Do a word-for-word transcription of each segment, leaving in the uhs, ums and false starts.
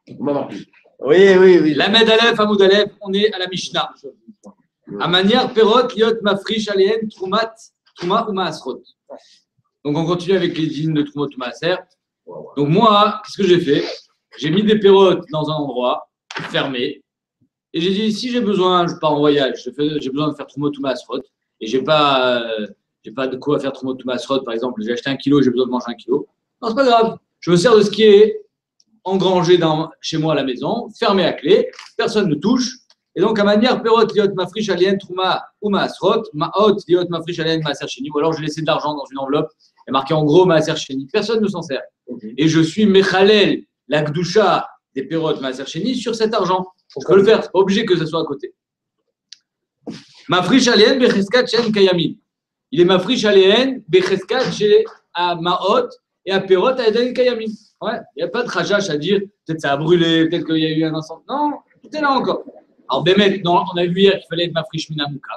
Oui, oui, oui. La Med Aleph, Hamoud Aleph, on est à la Mishnah. À manière Perot, Liot, Mafrish, Aléen, Troumat, Trouma ou Maasrot. Donc on continue avec les dînes de Troumot ou Maaser. Donc moi, qu'est-ce que j'ai fait? J'ai mis des pérotes dans un endroit fermé. Et j'ai dit, si j'ai besoin, je pars en voyage, j'ai besoin de faire Troumot ou Maasrot. Et je n'ai pas, euh, pas de quoi faire Troumot ou Maasrot, par exemple. J'ai acheté un kilo, j'ai besoin de manger un kilo. Non, c'est pas grave. Je me sers de ce qui est engrangé dans, chez moi à la maison, fermé à clé, personne ne touche. Et donc, à manière, Perot, Liot, Mafrish, Alien, Trouma ou Maasrot, Maot, Liot, Mafrish, Alien, Maaser Sheni, ou alors j'ai laissé de l'argent dans une enveloppe et marqué en gros Maaser Sheni. Personne ne s'en sert. Okay. Et je suis Mechalel, la Gdusha des Perot, Maaser Sheni, sur cet argent. Je peux le faire, c'est pas obligé que ça soit à côté. Mafrish, Alien, Becheskat, Shen, Kayamin. Il est Mafrish, Alien, Becheskat, chez Maot et à Perot, à Eden, Kayamin. Ouais, il n'y a pas de rajash à dire, peut-être ça a brûlé, peut-être qu'il y a eu un incendie. Non, tout est là encore. Alors, Bémet, on a vu hier qu'il fallait être Mafrish Minamoukaf.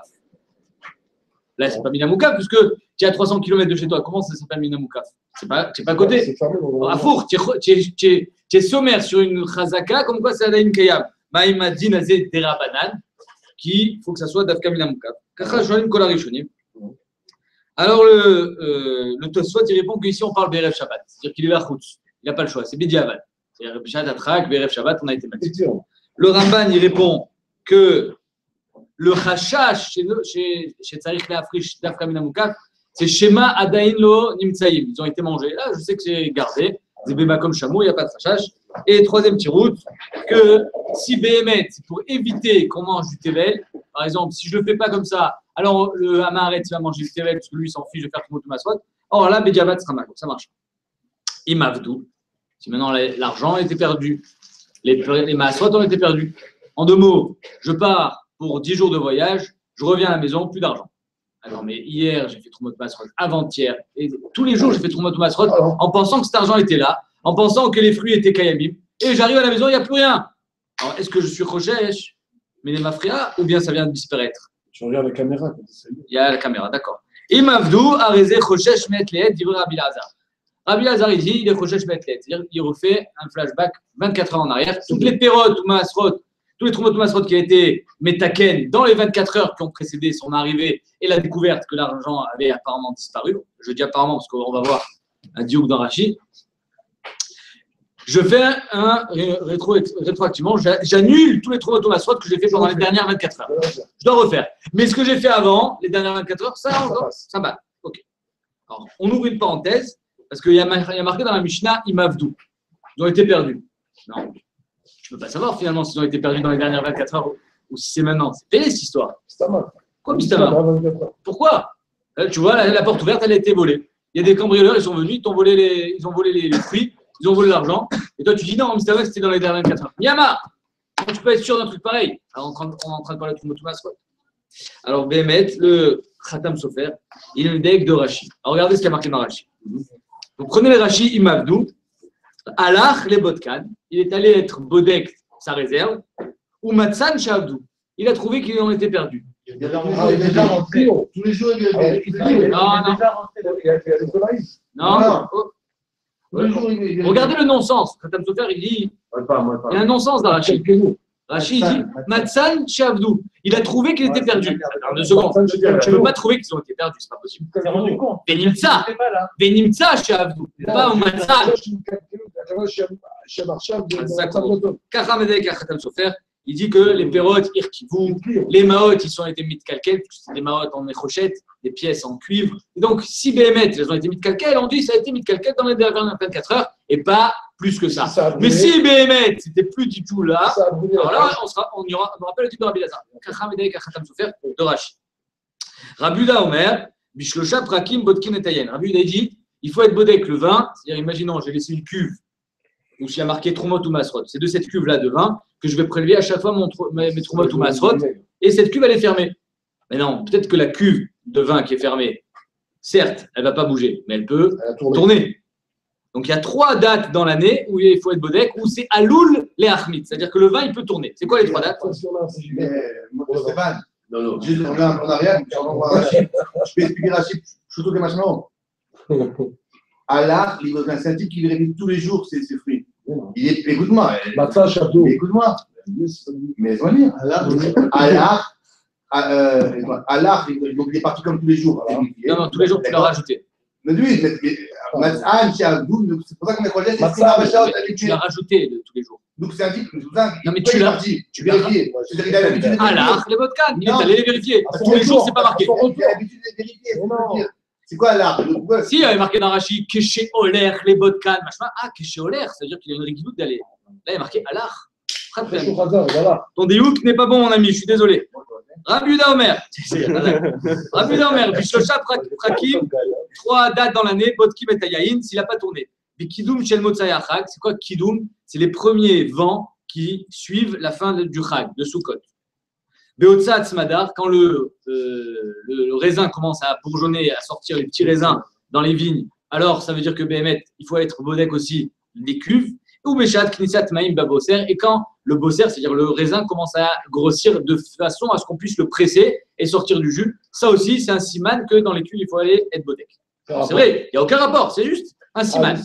Là, c'est pas Minamoukaf, puisque tu es à trois cents kilomètres de chez toi. Comment ça s'appelle Minamoukaf? C'est pas, pas à côté. À Four, tu es sommaire sur une chazaka, comme quoi c'est Adaïn Kayam. Maïma Dinazé Dera Banan, qui faut que ça soit Dafka Minamoukaf. Kacha Shonim Kolarishonim. Alors, le, euh, le Tosfot, il répond qu'ici, on parle Berev Shabbat. C'est-à-dire qu'il est là, il n'a pas le choix. C'est Bediavad. C'est-à-dire Shabbat Atrak, Berev Shabbat, on a été battu. Le Ramban, il répond que le Hashash chez, chez, chez Tzarich Leafrish Dafka Minamoukaf, c'est Shema Adain Lo Nimtsaïm. Ils ont été mangés. Là, je sais que c'est gardé. Zébéma comme chameau, il n'y a pas de Hashash. Et troisième petit route, que si Béhémet, c'est pour éviter qu'on mange du Tevel, par exemple, si je ne le fais pas comme ça, alors le Hamaret va manger du Tevel parce que lui, il s'en fiche de faire tout le maswat. Or là, Bédiavat sera mal. Ça marche. Imavdou. Si maintenant l'argent a été perdu, les, les maswat ont été perdus. En deux mots, je pars pour dix jours de voyage, je reviens à la maison, plus d'argent. Alors, mais hier, j'ai fait Troumot Masrot, avant-hier, et tous les jours, j'ai fait Troumot Masrot en pensant que cet argent était là, en pensant que les fruits étaient Kayamim, et j'arrive à la maison, il n'y a plus rien. Alors, est-ce que je suis Rochesh, mais les Mafria, ou bien ça vient de disparaître? Je regarde la caméra. Il y a la caméra, d'accord. Imavdou, Arezé, Rochesh, Metlet, dit Rabbi Lazar. Rabbi Lazar, il dit, il est Rochesh, Metlet, c'est-à-dire qu'il refait un flashback vingt-quatre heures en arrière, toutes les pérotes ou Masrot, tous les Troumot Masrot qui a été Metaken dans les vingt-quatre heures qui ont précédé son arrivée et la découverte que l'argent avait apparemment disparu. Je dis apparemment parce qu'on va voir un diouk dans Rashi. Je fais un rétro, rétroactivement, j'annule tous les Troumot Masrot que j'ai fait pendant les dernières vingt-quatre heures. Je dois refaire. Mais ce que j'ai fait avant, les dernières vingt-quatre heures, ça, encore, ça va. Ok. Alors, on ouvre une parenthèse parce qu'il y, y a marqué dans la Mishnah Imavdou. Ils ont été perdus. Non. Je ne peux pas savoir finalement s'ils ont été perdus dans les dernières vingt-quatre heures ou si c'est maintenant. C'est télé cette histoire. Quoi, Mistama? Pourquoi? Tu vois, la, la porte ouverte, elle a été volée. Il y a des cambrioleurs, ils sont venus, ils ont volé les, ils ont volé les, les fruits, ils ont volé l'argent. Et toi, tu dis non, Mistama, c'était dans les dernières vingt-quatre heures. Miyama, tu peux être sûr d'un truc pareil? Alors, on est en train de parler de Troumot Masrot. Alors, Béhémet, le Khatam Sofer, il est le deck de Rashi. Alors, regardez ce qu'il y a marqué dans Rashi. Donc, prenez les Rashi, Imavdou. Alach les Bodkan, il est allé être Bodek, sa réserve, ou Matsan Shavdou, il a trouvé qu'ils en étaient perdus. Il est déjà rentré. Tous les jours, il est déjà rentré. Non, non. Regardez le non-sens. Khatam Sofer, il dit, il y a un non-sens dans Rachid. Rachid dit, Matsan Shavdou, il a trouvé qu'il était perdu. Alors, deux secondes, tu ne peux pas trouver qu'ils ont été perdus, c'est pas possible. Venimtsa, Venimtsa Shavdou, pas au Matsan. Il dit que les pérotes, irkivou, les maotes, ils ont été mis de calquel, parce que c'est des maotes en échochette, des pièces en cuivre. Et donc, si Béhémet, elles ont été mis de calquel, on dit que ça a été mis de calquel dans les dernières vingt-quatre heures, et pas plus que ça. ça Mais si Béhémet, c'était plus du tout là, alors là, on, sera, on, y aura, on rappelle le type de Rabbi Lazar. De Rashi. Rabbi Uda Omer, Bishlosha Prakim Bodkin et Tayen. Rabbi Uda dit, il faut être bodek le vin, c'est-à-dire, imaginons, j'ai laissé une cuve où il y a marqué Troumot ou Masrot. C'est de cette cuve-là de vin que je vais prélever à chaque fois mon, mes, mes Troumot ou Masrot. Et cette cuve, elle est fermée. Mais non, peut-être que la cuve de vin qui est fermée, certes, elle ne va pas bouger, mais elle peut elle tourner. Donc, il y a trois dates dans l'année où il faut être bodek, où c'est Aloul les Achmit. C'est-à-dire que le vin, il peut tourner. C'est quoi les trois dates? Stéphane, non, non, juste on n'a rien, je peux expliquer Rachid, je trouve que maintenant. Allah, il est un scientifique qui vérifie tous les jours ses, ses fruits. Il est, écoute-moi. Matzah, Shabdo. Écoute-moi. Mais je vais dire. Allah, Allah, Allah, donc il est parti comme tous les jours. Non, non, tous les jours, tu l'as rajouté. Mais oui, Matzah, c'est pour ça qu'on est collé. Tu l'as rajouté de tous les jours. Donc c'est un type. Non, mais tu l'as dit. Tu vérifies. Allah, les vodkas. Tu allais les vérifier. Tous les jours, c'est pas marqué. Tu as l'habitude de vérifier. C'est quoi Allah? Si, il y avait marqué dans Rashi, Keshe Oler, les vodkas, machin. Ah, Keshe Oler, ça veut dire qu'il y a une rigidoute d'aller. Là, il y a marqué Allah. Ton déhouk n'est pas bon, mon ami, je suis désolé. Rabbi Yehuda Omer. Rabbi Yehuda Omer, Bishlocha Prakim, trois dates dans l'année, Bodkim et Tayaïn, s'il n'a pas tourné. Bikidoum Shel Motzai Achag, c'est quoi Kidoum? C'est les premiers vents qui suivent la fin du Chag, de Sukkot. Beotza Atzmadar, quand le, euh, le, le raisin commence à bourgeonner, à sortir les petits raisins dans les vignes, alors ça veut dire que Béhémet, il faut être bodek aussi des cuves. Ou Beshat Knisat Maïm Baboser, et quand le bosser, c'est-à-dire le raisin, commence à grossir de façon à ce qu'on puisse le presser et sortir du jus, ça aussi, c'est un siman que dans les cuves, il faut aller être bodek. C'est vrai, il n'y a aucun rapport, c'est juste un siman.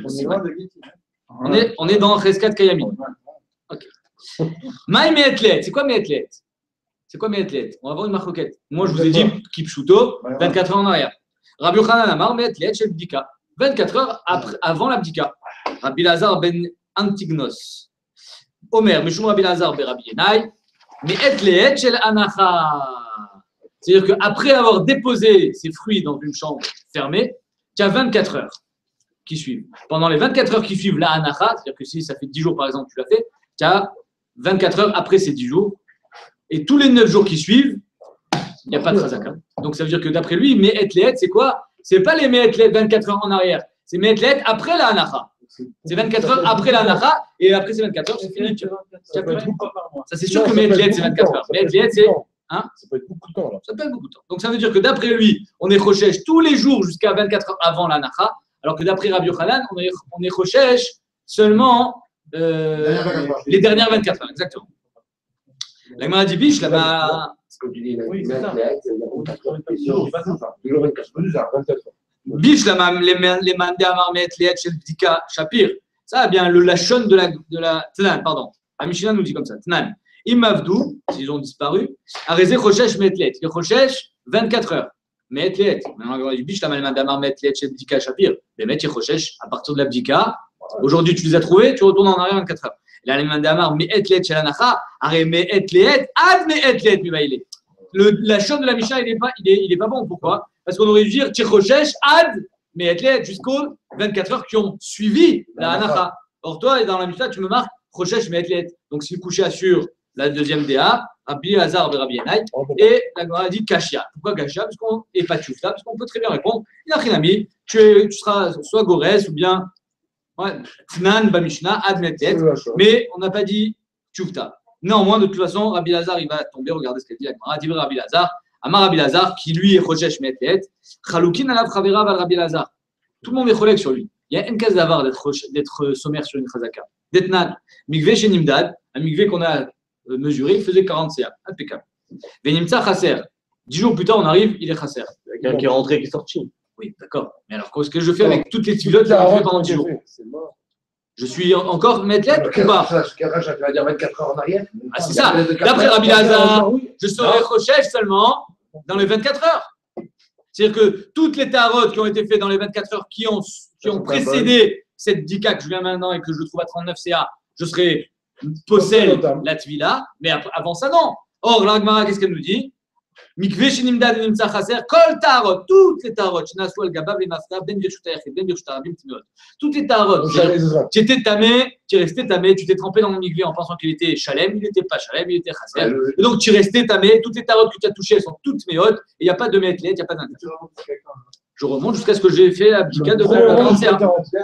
On est, on est dans Cheskat Kayami. Ok. Maïm et Etlet, c'est quoi mes Etlet? C'est quoi mes Etlet? On va voir une marloquette. Moi, je vous ai dit, Kipshuto, vingt-quatre heures en arrière. Rabbi Yochanan Amar, mes Etlet, chez Bdika. vingt-quatre heures après, avant l'abdika. Rabbi Lazar ben Antignos. Omer, Meshum Rabbi Lazar ben Rabbi Yenai. Mais Etlet shel Anacha. C'est-à-dire qu'après avoir déposé ses fruits dans une chambre fermée, tu as vingt-quatre heures qui suivent. Pendant les vingt-quatre heures qui suivent la Anacha, c'est-à-dire que si ça fait dix jours par exemple, tu l'as fait, tu as vingt-quatre heures après ces dix jours. Et tous les neuf jours qui suivent, il n'y a pas de Chazaka. Donc ça veut dire que d'après lui, mais Etlet, c'est quoi? C'est pas les Me'etlet vingt-quatre heures en arrière, c'est Me'etlet après la Anacha. C'est vingt-quatre heures après la Anacha, et après ces vingt-quatre heures, c'est fini. Ça, c'est sûr que Me'etlet, c'est vingt-quatre heures. Me'etlet, c'est. Hein? Ça peut être beaucoup de temps. Là. Ça peut être beaucoup de temps. Donc ça veut dire que d'après lui, on est Rochesh tous les jours jusqu'à vingt-quatre heures avant la Anacha, alors que d'après Rabbi Yochanan, on est, on est Rochesh seulement euh, les dernières vingt-quatre heures. Exactement. La Gemara dit Biche, là-bas. Oui, c'est ça. Biche, les mandés à marmet, les chez le Bdika, Shapir. Ça a bien le lachon de la, de la Tnan, pardon. La Mishnah nous dit comme ça Tnan. Imavdou, s'ils ont disparu, Arezé Rochesh Metlet. Les Rochesh, vingt-quatre heures. Metlet. Maintenant, Biche, la mandé à marmet, les chez le Bdika, Shapir. Les Met, Rochesh, à partir de la Bdika. Aujourd'hui, tu les as trouvés, tu retournes en arrière vingt-quatre heures. Là, les mandés à mar, mais etlet chez la Nacha, arrêt, mais etlet, ad, mais etlet, mais il est. La chaîne de la Mishnah, il n'est pas, il est, il est pas bon. Pourquoi? Parce qu'on aurait dû dire Tchiroshesh, ad, mais etlet, jusqu'aux vingt-quatre heures qui ont suivi la Anacha. Or, toi, dans la Mishnah, tu me marques Rochesh, mais etlet. Donc, si le coucher assure la deuxième D A, Rabbi Hazar de Rabbi Yenai, et la Gemara dit Kashia. Pourquoi Kashia? Parce qu'on n'est pas Tchoufta, parce qu'on peut très bien répondre Inachinami, tu, tu seras soit Gorès ou bien. Ouais, Tnan, Bamishna, Admetet, mais on n'a pas dit Tchoufta. Néanmoins, de toute façon, Rabbi Lazar, il va tomber. Regardez ce qu'elle dit la Gemara. Dit Rabbi Lazar, Amar Rabbi Lazar, qui lui est Rochesh Metlet, Chaloukin alav Chavera val Rabbi Lazar. Tout le monde est collègue sur lui. Il y a une case d'avar d'être sommaire sur une chazaka. D'Etnan, Mikve chez Nimdad, un Mikve qu'on a mesuré, il faisait quarante C A. Impeccable. Venimtsa Chasser. Dix jours plus tard, on arrive, il est Chasser. Quelqu'un qui est rentré, qui est sorti. Oui, d'accord. Mais alors, qu'est-ce que je fais avec toutes les pilotes qui ont fait pendant dix jours? Je suis encore Metlet ou pas? Tu vas dire vingt-quatre heures en arrière? Ah, c'est ça. D'après Rabbi Lazar, je serai Rochesh seulement dans les vingt-quatre heures. C'est-à-dire que toutes les tarotes qui ont été faites dans les vingt-quatre heures qui ont, qui ont précédé cette dika que je viens maintenant et que je trouve à trente-neuf C A, je serai possède la tvila, mais avant ça, non. Or, la Gemara, qu'est-ce qu'elle nous dit? Mikve shenimdad nimtsa chaser kol tarot, toutes les tarot, shnasu al gabab le mafta ben birshut ayachid ben birshut arabim timot. Toutes les tarot. Tu étais tamé, tu restais tamé, tu t'es trempé dans le mikve en pensant qu'il était shalem, il n'était pas shalem, il était chaser. Et donc tu restais tamé, toutes les tarot que tu as touchées, elles sont toutes méhotes, et il n'y a pas de métlet, il n'y a pas d'indice. Je remonte jusqu'à ce que j'ai fait l'abdika de quarante et un.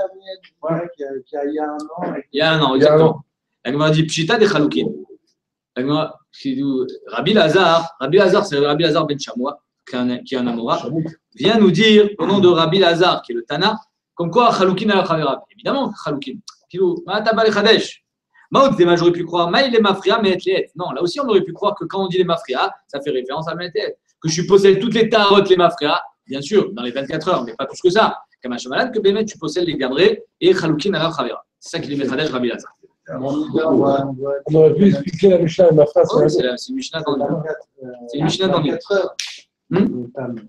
Il y a un an, exactement. La Gemara dit pshita de chaloukin. La Gemara Rabbi Lazar, Rabbi Lazar, c'est Rabbi Lazar ben Chamois, qui est un Amora, vient nous dire, au nom de Rabbi Lazar, qui est le Tana, comme quoi Chaloukin a la Chavera. Évidemment, Chaloukin. Ma'ataba le Chadesh. Maout, j'aurais pu croire, Maï les Mafria, mais et Non, là aussi, on aurait pu croire que quand on dit les Mafria, ça fait référence à Me'et. Que je possède toutes les tarotes, les Mafria, bien sûr, dans les vingt-quatre heures, mais pas plus que ça. Comme un malade, que Bémet, tu possèdes les Gabrés et Chaloukin a la Chavera. C'est ça qu'il est Mechadech Rabbi Lazar. On aurait pu expliquer la Mishnah et ma phrase. Oh, c'est la- c'est une Mishnah dans le C'est une Mishnah dans le Hmm?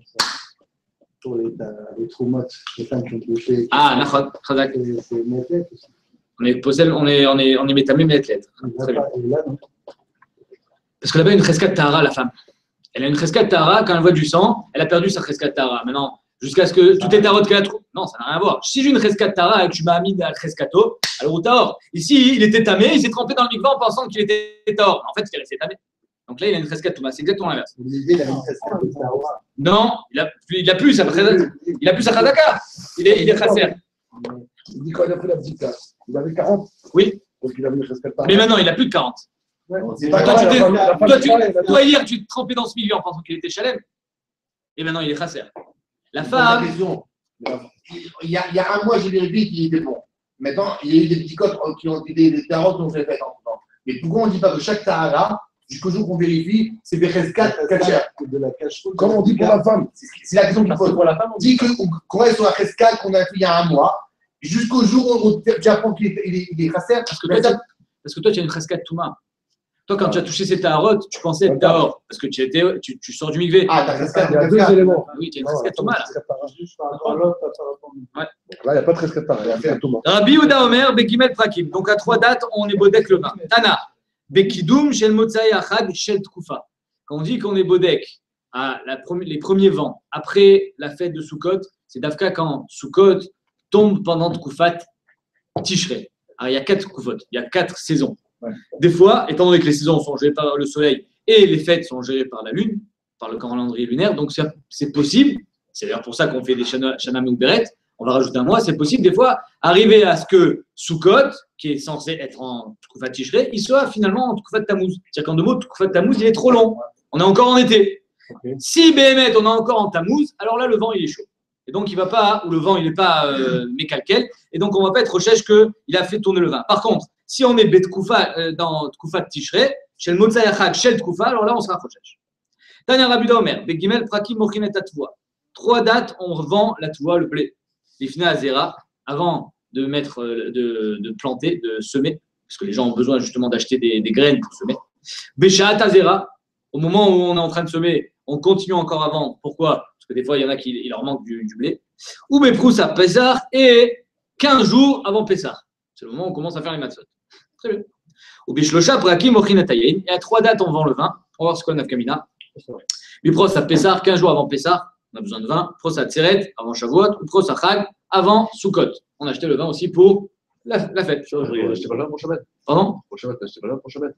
Pour les, les traumates, les femmes qui ont touché. Ah, Nachon, Chazak. C'est Métlet aussi. On est possède, on est, on est, on est métamé, mais lettre. Très bien. Et là, non. Parce que là-bas, il y a une cheskat tahara, la femme. Elle a une cheskat tahara, quand elle voit du sang, elle a perdu sa cheskat tahara. Maintenant, jusqu'à ce que tout est tarot qu'elle a trouvé. Non, ça n'a rien à voir. Si j'ai une cheskat tahara et que tu m'as mis à cheskato, alors tahor. Ici, il était tamé, il s'est trempé dans le mikvah en pensant qu'il était tahor. En fait, il est resté tamé. Donc là, il a une cheskat touma. C'est exactement l'inverse. L'idée, il a une cheskat de Sahara. Non, il a, il a plus sa il a plus sa chazaka. Il est, il est chasser. Il dit quand il a pris la petite place, il avait quarante. Oui. Donc il avait une cheskat Sahara. Mais maintenant, il a plus de quarante. Ouais. C'est Toi, pas tu t'es- la femme- la femme toi, tu- parlait, elle a dit- toi, hier, tu te trempais dans ce milieu en pensant qu'il était chalem. Et maintenant, il est chasser. La femme. Il y, a, il y a un mois, j'ai vérifié qu'il était bon. Maintenant, il y a eu des petits codes qui ont été des tarots qui ont fait en temps. Mais pourquoi on ne dit pas que chaque Sahara, jusqu'au jour qu'on vérifie, c'est des rescats Kacher? de la cache. Comme on dit pour la femme. C'est la question qu'il pose. Pour la femme, On dit qu'on reste sur la rescat qu'on a fait il y a un mois, jusqu'au jour où tu apprends qu'il est, il est, il est Khasser. Parce que, toi, tu as, parce que toi, tu as une cheskat touma. Toi, quand tu as touché ces taharot, tu pensais être tahor. Parce que tu, étais, tu, tu sors du mikvé. Ah, t'as rescat, il y a deux rescat. éléments. Oui, tu as une Non, cheskat attends, touma là. cheskat Sahara. Juste par rapport à l'autre, par rapport à- Ouais. Donc là, il n'y a pas de cheskat Sahara, il y a cheskat Touma. Rabbi Ouda Omer, Begimel Prakim. Donc à trois dates, on est bodek le vin. Tana, Bekidoum, Shel Motsai Achad, Shel Tkufa. Quand on dit qu'on est bodek à la premi- les premiers vents, après la fête de Sukkot, c'est Dafka quand Sukkot tombe pendant Tkufat Tishrei. Alors il y a quatre Tkufot, il y a quatre saisons. Ouais. Des fois, étant donné que les saisons sont gérées par le soleil et les fêtes sont gérées par la lune, par le calendrier lunaire, donc c'est- c'est possible. C'est d'ailleurs pour ça qu'on fait des Shana Shana Meuberet. On va rajouter un mois, c'est possible des fois arriver à ce que Sukkot, qui est censé être en Tkufat Tishrei, il soit finalement en Tkufat Tammuz. C'est-à-dire qu'en deux mots, Tkufat Tammuz, il est trop long. On est encore en été. Okay. Si B M T, on est encore en Tammuz, alors là, le vent, il est chaud. Et donc, il va pas, ou le vent, il n'est pas euh, mécalquel. Et donc, on ne va pas être recherche qu'il a fait tourner le vin. Par contre, si on est Betkoufa euh, dans Tkufat Tishrei, chez le Motsai Achad, chez le Tkoufa, alors là, on sera recherche. Tanya Rabbi Omer, Begimel Prakim Mochinet Atvoa. Trois dates, on revend la tvoa, le blé. L'ifna Azera, avant de mettre, euh, de, de planter, de semer, parce que les gens ont besoin justement d'acheter des, des graines pour semer. Beshaat Azera, au moment où on est en train de semer, on continue encore à vendre. Pourquoi? Parce que des fois, il y en a qui il leur manque du, du blé. Ou Beprous à Pessah, et quinze jours avant Pessah. C'est le moment où on commence à faire les matzot. Très bien. Ou Bishlosha Prakim Ochinatayin, et à trois dates, on vend le vin. On va voir ce qu'on a Kamina. Bipros à Pessah, quinze jours avant Pessah, on a besoin de vin. Pros à Tseret, avant Shavuot. Ou Pros à Chag, avant Sukkot. On a acheté le vin aussi pour la, la fête. Je n'achetais pas là pour Shabbat. Pardon? Pour Shabbat, je n'achetais pas là pour Shabbat.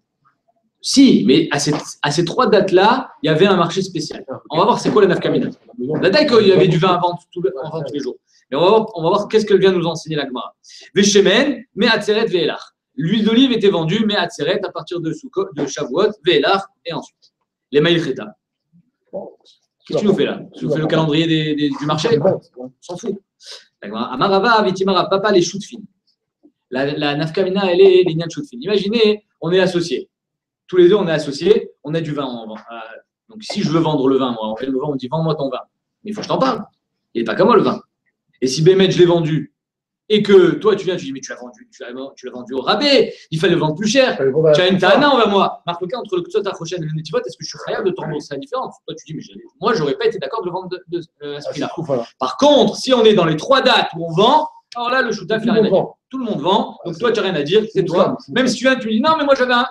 Si, mais à ces, à ces trois dates-là, il y avait un marché spécial. On va voir c'est quoi la nafkamina. La date qu'il y avait du vin à vendre tous, en vente tous les jours. Mais on va voir, on va voir qu'est-ce que vient nous enseigner la Gemara. Veshemen, mais Atzeret, Ve'elach. L'huile d'olive était vendue, mais Atzeret à partir de, Sukkot, de Shavuot, Ve'elach, et ensuite. Les maïlcheta. Qu'est-ce que tu nous fais là? Tu nous fais le calendrier des, des, du marché? On s'en fout. Amarava, Vitimara, papa, les choux de fines. La, la nafkamina, elle est les choux de fines. Imaginez, on est associés. Tous les deux, on est associés, on a du vin en vente. Donc, si je veux vendre le vin, moi, on vient me vendre, on dit vends-moi ton vin. Mais il faut que je t'en parle. Il n'est pas qu'à moi le vin. Et si Bémet, je l'ai vendu, et que toi, tu viens, tu dis, mais tu l'as vendu, tu l'as, tu l'as vendu au rabais, il fallait le vendre plus cher. Tu as une tana envers moi. Marque le cas entre le Ksot Achoshen et le Netivot, est-ce que je suis capable de te rembourser la différence? Toi, tu dis, mais moi, je n'aurais pas été d'accord de le vendre de, de, de, à ce prix-là. Par contre, si on est dans les trois dates où on vend, alors là, le shootaf, il n'a rien à dire. Tout le monde vend, donc toi, tu n'as rien à dire, c'est toi. Même si tu viens, tu me dis, non, mais moi, j'avais un.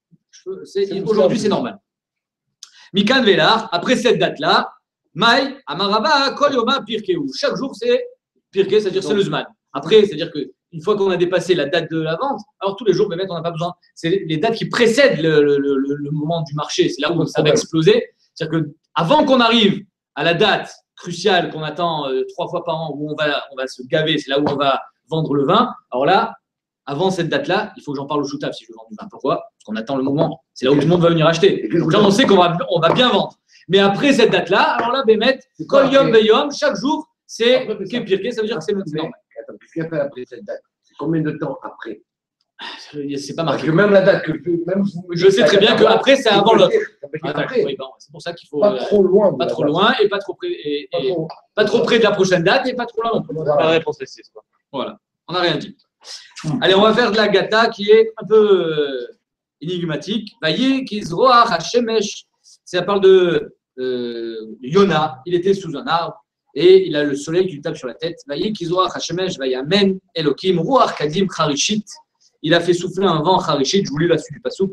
Aujourd'hui, c'est normal. Mikan Velar, après cette date-là, Maï, Amaraba, Kol Yoma, Pirkeu. Chaque jour, c'est Pirkeu, c'est-à-dire c'est le Zman. Après, c'est-à-dire qu'une fois qu'on a dépassé la date de la vente, alors tous les jours, on n'a pas besoin. C'est les dates qui précèdent le, le, le, le moment du marché. C'est là où ça va exploser. C'est-à-dire qu'avant qu'on arrive à la date cruciale qu'on attend euh, trois fois par an, où on va, on va se gaver, c'est là où on va vendre le vin. Alors là, avant cette date-là, il faut que j'en parle au shootaf si je veux vendre du vin. Pourquoi? Parce qu'on attend le moment. C'est là où tout le monde va venir acheter. Donc là, on sait qu'on va, on va bien vendre. Mais après cette date-là, alors là, Bémet, Kol Yom Beyom, chaque jour, c'est Kepirke, ça veut dire que c'est normal. Attends, qu'est-ce qu'il y a fait après cette date? C'est combien de temps après? C'est pas Parce marqué. que même la date que même Je sais très bien qu'après, c'est avant l'autre. Ah, Après. oui, bon, c'est pour ça qu'il faut Pas euh, trop loin. pas trop loin et pas trop près, et, Pas et trop- pas trop près de la prochaine date et pas trop loin non plus. La réponse est six. Voilà, on n'a rien dit. Allez, on va faire de la gata qui est un peu euh, énigmatique. Vaillé Kizroach Hashemesh. Ça parle de euh, Yona. Il était sous un arbre et il a le soleil qui lui tape sur la tête. Vaillé Kizroach Hashemesh Vayamen Elokim Ruach Kadim Charishit. Il a fait souffler un vent Charishit. Je vous lis la suite du pasouk.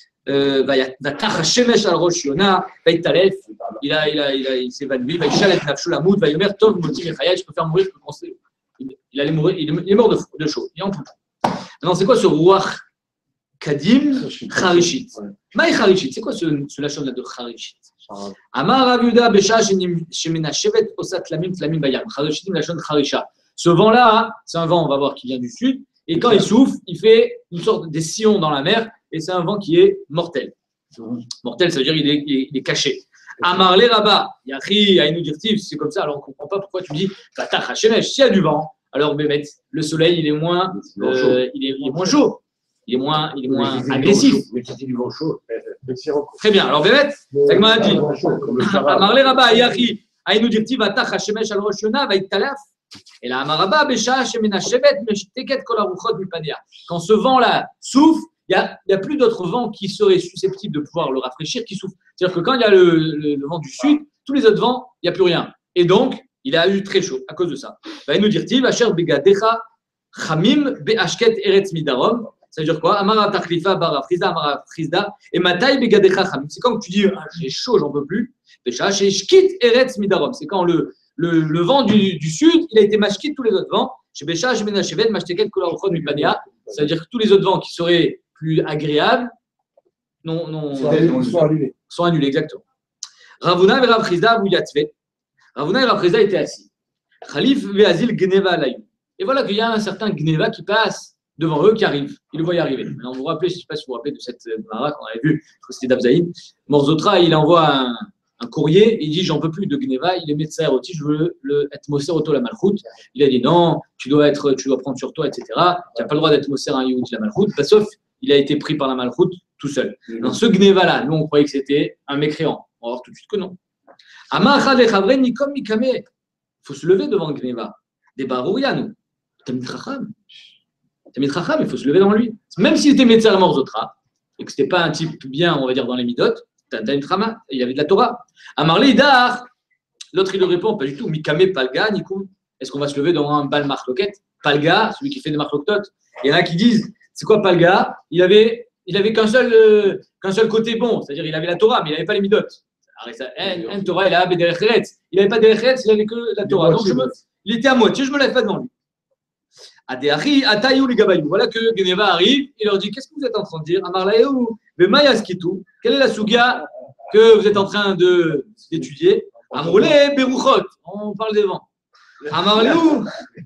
Vatach Hashemesh al Rosh Yona. Vaitalef. Il a, il a, il a, il s'est évanoui. Vaishalet Nafshu Lamoud. Vayomer Tov Moti Mechayel. Je peux faire mourir. Je peux penser. Il allait mourir. Il est mort de, de chaud. Il est en poutre. Maintenant, c'est quoi ce Ruach Kadim Charishit? Maï Charishit, c'est quoi ce, ce lachon là de Charishit? Amar Rav Yehuda Besha Shemenashevet Osat Lamim Tlamim Bayam. Charishit, lachon Charisha. Ce vent-là, c'est un vent, on va voir, qui vient du sud. Et quand il souffle, il fait une sorte de sillon dans la mer. Et c'est un vent qui est mortel. Mortel, ça veut dire qu'il est, il est, il est caché. Amar le Rabba, Yachi, Aïnou Dirtiv, c'est comme ça. Alors on ne comprend pas pourquoi tu dis Vatach Hashemesh. S'il y a du vent, alors Bémet, le soleil, il est moins, euh, il, est, il est moins chaud. Il est moins, il est moins agressif. Mais c'était du vent chaud. Très bien. Alors, Bémet, ça m'a dit. Amarle Rabba, Yachi, Aïnou Dirti, Vatach, Hashemesh, Al Rosh Yona, Vaïtalaf. Et là, Amarabba, Besha, Shemena, Shevet, Meshteket, Kolaruchot, Mipanea. Quand ce vent-là souffle, il n'y a, a plus d'autres vents qui seraient susceptibles de pouvoir le rafraîchir qui soufflent. C'est-à-dire que quand il y a le, le, le vent du sud, tous les autres vents, il n'y a plus rien. Et donc, il a eu très chaud à cause de ça. Vaïnou Dirti, Vacher, Begadecha, Chamim, Beashket, Eretz Midarom. Ça veut dire quoi? Amara Tachlifa, Bara Frizda, Amara Frizda, et Matai Begadecha Chamim. C'est quand tu dis ah, j'ai chaud, j'en peux plus. Bécha, chez Shkit Eretz Midarom. C'est quand le, le, le vent du, du sud, il a été mashkit tous les autres vents. Chez Bécha, Shemena Shevet, Mashteket, Kolarochon, Mipania. Ça veut dire que tous les autres vents qui seraient plus agréables non, non, Ils sont annulés. sont annulés, exactement. Ravuna et Rav Frizda, vous y êtes. Ravuna et Rav Frizda étaient assis. Khalif Veazil Gneva Layou. Et voilà qu'il y a un certain Gneva qui passe devant eux, qui arrive. Il le voit y arriver. Maintenant, vous vous rappelez, je ne sais pas si vous vous rappelez de cette Mara qu'on avait vue, je crois que c'était d'Abzaïm. Morzotra, il envoie un, un courrier, il dit j'en peux plus de Gneva, il est médecin aussi, je veux le être Moser Oto la Malchoute. Il a dit non, tu dois, être, tu dois prendre sur toi, et cetera. Tu n'as pas le droit d'être Moser un Yehudi la Malchoute, bah, sauf il a été pris par la Malchoute tout seul. Dans ce Gneva-là, nous on croyait que c'était un mécréant. On va voir tout de suite que non. Il faut se lever devant Gneva. Des Barourianou. Tamid Chacham. Tamid Chacham, il faut se lever devant lui. Même s'il était médecin Morzotra, et que ce n'était pas un type bien, on va dire, dans les midotes, Tamid Chacham, il avait de la Torah. Amarle Idar. L'autre, il lui répond, pas du tout. Mikame Palga, Nikou. Est-ce qu'on va se lever devant un bal marloquet? Palga, celui qui fait des marloquetotes. Il y en a qui disent, c'est quoi Palga? Il avait, il avait qu'un seul, euh, qu'un seul côté bon, c'est-à-dire il avait la Torah, mais il n'avait pas les midotes. Un Torah, il a des Eretz. Il n'avait pas des Eretz, il n'avait que la Torah. Donc je me, il était à moitié, je ne me lève pas devant lui. Adéachi, Atayou, les Gabayou. Voilà que Gneva arrive, il leur dit qu'est-ce que vous êtes en train de dire? Amarlaïou, le Mayaskitou. Quelle est la Sugia que vous êtes en train de, d'étudier? Amroulé, Berouchot. On parle des vents. Amarléou.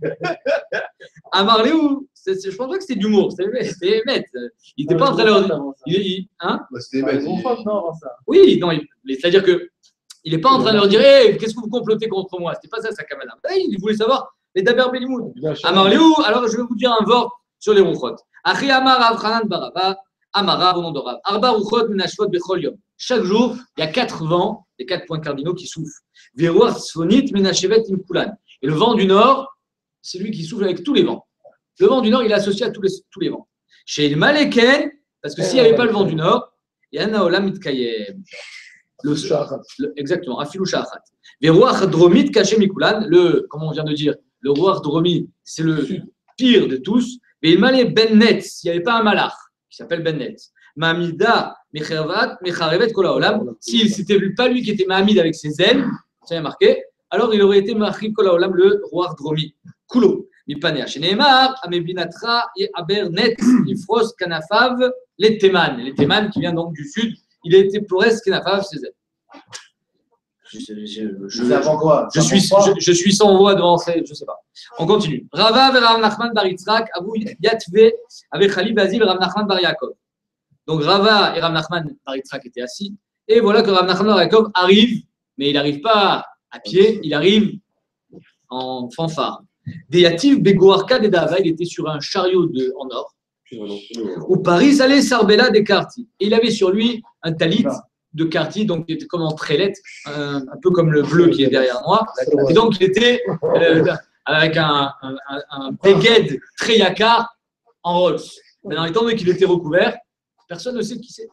Amarléou. Je ne pense pas que c'était de l'humour, c'était bête. Il n'était pas en train de leur dire. Il, il, hein C'était bête. Oui, non, c'est-à-dire que il n'est pas en train de leur dire hey, qu'est-ce que vous complotez contre moi? C'était pas ça sa kamala. Il voulait savoir les Daber Belimoud. Amarléou, alors je vais vous dire un vort sur les rouchot. Achi Amar Avchanan Baraba, Amara, au nom de Rav. Arba rouchot menashvot bechol yom. Chaque jour, il y a quatre vents, les quatre points cardinaux qui soufflent. Veruach sfonit menashevet imkulan. Et le vent du nord, c'est lui qui souffle avec tous les vents. Le vent du nord, il est associé à tous les, tous les vents. Chez le Maleken, parce que s'il n'y avait pas le vent du nord, il y a un Naolam Mitkayem. Le, le, exactement, Afilou Shachat. Veruach Dromit Kaché Mikulan, le, comme on vient de dire, le Ruach Dromi, c'est le pire de tous. Mais il m'allait Bennetz, il n'y avait pas un malach qui s'appelle Bennetz. Mamida Mecharevat, Mecharevet Kola Olam, si c'était pas lui qui était Mahamid avec ses ailes, ça y a marqué, alors il aurait été Mahri Kola Olam, le Ruach Dromi. Kulo. Mipanea. Chez Neymar, Amebinatra et Abernet, Ifros, Kanafav, les Théman. Les Théman qui vient donc du sud, il a été Plores, Kanafav, ses ailes. Je, je, je, je, quoi je, suis, je, je suis sans voix devant ces, je ne sais pas. On continue. Rava Rav Nachman bar Yitzhak, Abu Yatve, avec Khalid Bazil, Rav Nachman bar Yaakov. Donc Rava et Rav Nachman bar Yitzhak étaient assis. Et voilà que Rav Nachman bar Yaakov arrive, mais il n'arrive pas à pied, il arrive en fanfare. Deyativ Begoarka de Dava, il était sur un chariot de, en or. Où Paris allait Sarbella des Carti. Et il avait sur lui un talit de Carti, donc il était comme en trélette, un, un peu comme le bleu qui est derrière moi. Et donc il était euh, avec un, un, un, un Beged très yakar en Rolls. Maintenant, étant donné qu'il était recouvert, personne ne sait qui c'est.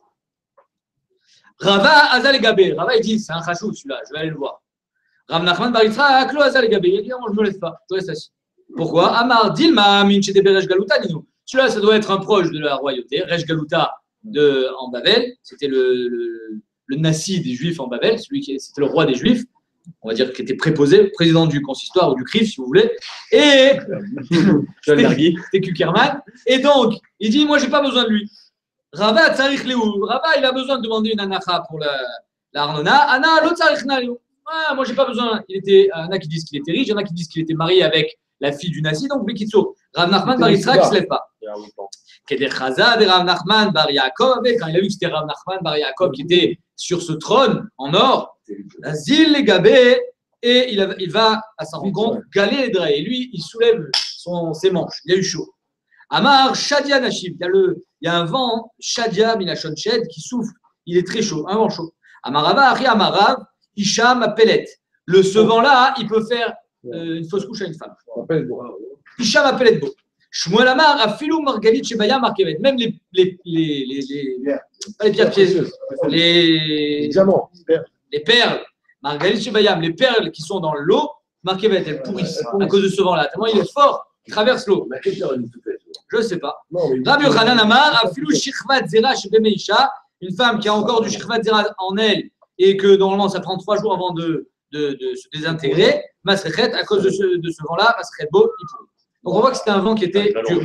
Rava Azal Gabé. Rava, il dit, c'est un chachou celui-là, je vais aller le voir. Rav Nachman Bar Yitzhak, Aklo Azal Gabé. Il dit, non, je ne me laisse pas, je reste assis. Pourquoi? Amar Dilma Minche de Beresh Galuta, dis-nous. Celui-là, ça doit être un proche de la royauté. Resh Galuta de, en Babel, c'était le, le, le Nassi des Juifs en Babel, celui qui c'était le roi des Juifs, on va dire qui était préposé, président du consistoire ou du C R I F, si vous voulez. Et c'était Kukerman. Et donc, il dit, moi, j'ai pas besoin de lui. Rava Tsarich Léou. Rava, il a besoin de demander une anacha pour la, la Arnona. Ana, l'autre Tsarich Léou. Ah, moi, j'ai pas besoin. Il était, il y en a qui disent qu'il était riche, il y en a qui disent qu'il était marié avec la fille du Nassi, donc Bekitso. Rav Nachman Bar Yitzhak, il ne se lève pas. Keder Chaza de Rav Nachman Bar Yaakov, quand il a vu que c'était Rav Nachman Bar Yaakov qui était sur ce trône en or, Azil les Gabé, et il, a, il va à sa rencontre, Galé et Dre, et lui, il soulève son, ses manches, il a eu chaud. Amar Shadia Nashib, il y a, le, il y a un vent, Shadia Minachon Shed, qui souffle, il est très chaud, un vent chaud. Amarava, Ari Amarav, Isham Pellet. Le, ce vent-là, il peut faire euh, une fausse couche à une femme. Isham Pellet Beau. Shmuel Amar, Afilou Margalit Shebaya Markevet. Même les, les, les, les, les, pas les pierres pièces, les diamants, les perles, Margalit Shebayam, les perles qui sont dans l'eau, Markevet, elles pourrissent à cause de ce vent-là. Tellement il est fort, il traverse l'eau. Je ne sais pas. Rabbi Yochanan Amar, Afilou Shichvat Zera Shebemeisha, une femme qui a encore du Shichvat Zera en elle et que normalement ça prend trois jours avant de, de, de se désintégrer, Masrechet, à cause de ce, de ce vent-là, Masrechet Beau, il pourrit. Donc on voit que c'était un vent qui était dur.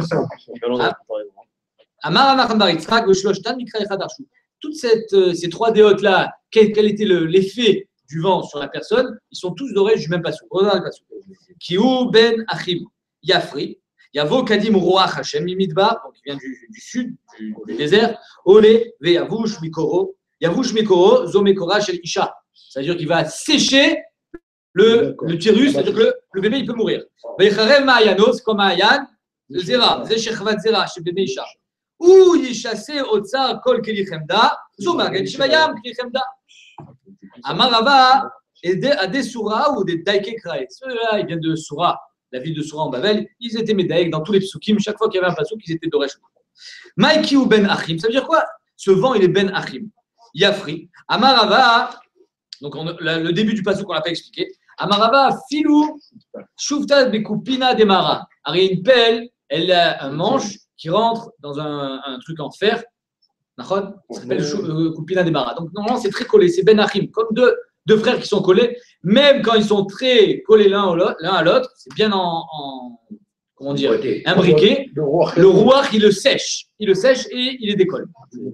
Amar Amar Bar Yitzhak, Veshloshtan Mikra Echad Arshu. Toutes cette, euh, ces trois déotes-là, quel, quel était le, l'effet du vent sur la personne? Ils sont tous dorés du même passage. Kiou ben Achim Yafri, Yavo Kadim Roach Hashem Mimidbar, donc il vient du, du sud, du, du désert. Ole Ve Yavush Mikoro, Yavush Mikoro, Zomekora Shel Isha. C'est-à-dire qu'il va sécher le, le tirus, c'est-à-dire que le, le bébé il peut mourir. Vecharem Ma'ayanos, comme Ma'ayan, Zera, Zeshechvat Zera, chez bébé Isha. Ou Yishassé Otsar Kol Kelichemda, Zumagen Shibayam Kelichemda. Amarava, et des Soura ou des Daike Krae. Ceux-là, ils viennent de Soura, la ville de Soura en Babel. Ils étaient médaillés dans tous les psukim. Chaque fois qu'il y avait un pasouk, ils étaient d'Oresh. Maïki ou Ben Achim, ça veut dire quoi? Ce vent, il est Ben Achim. Yafri. Amarava, donc on, le, le début du pasouk, on ne l'a pas expliqué. Amarava, Filou, Shufta Bekupina Demara. Alors, il y a une pelle, elle a un manche qui rentre dans un, un truc en fer. Ça s'appelle euh, Kupina Demara. Donc, normalement, c'est très collé. C'est Ben Achim, comme deux, deux frères qui sont collés. Même quand ils sont très collés l'un à l'autre, c'est bien en, en comment dire, imbriqué. Le roi, il le sèche. Il le sèche et il les décolle.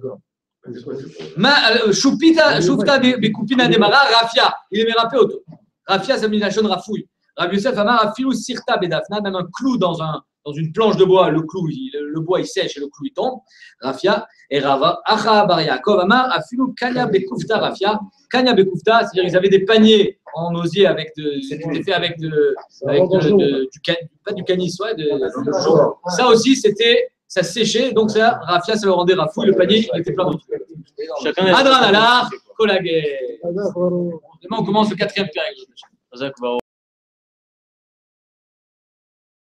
Shufta Bekupina Demara, Rafia. Il est mérapé auto. Rafia, ça veut dire rafouille. Rabbi Yosef Amar a filou sirta bedafna, même un clou dans, un, dans une planche de bois, le clou, il, le bois il sèche et le clou il tombe. Rafia et Rava, Acha Bar Yaakov Amar a filou kanya bekufta Rafia, kanya bekufta, c'est-à-dire ils avaient des paniers en osier avec de, c'était fait avec de, avec de, de, du, pas du canis, ouais, de, de jaune. Ça aussi c'était, ça séchait, donc ça, Rafia, ça le rendait rafouille, le panier il était plein de trucs. Adran Alar, Kolagé. Demain on commence le quatrième période.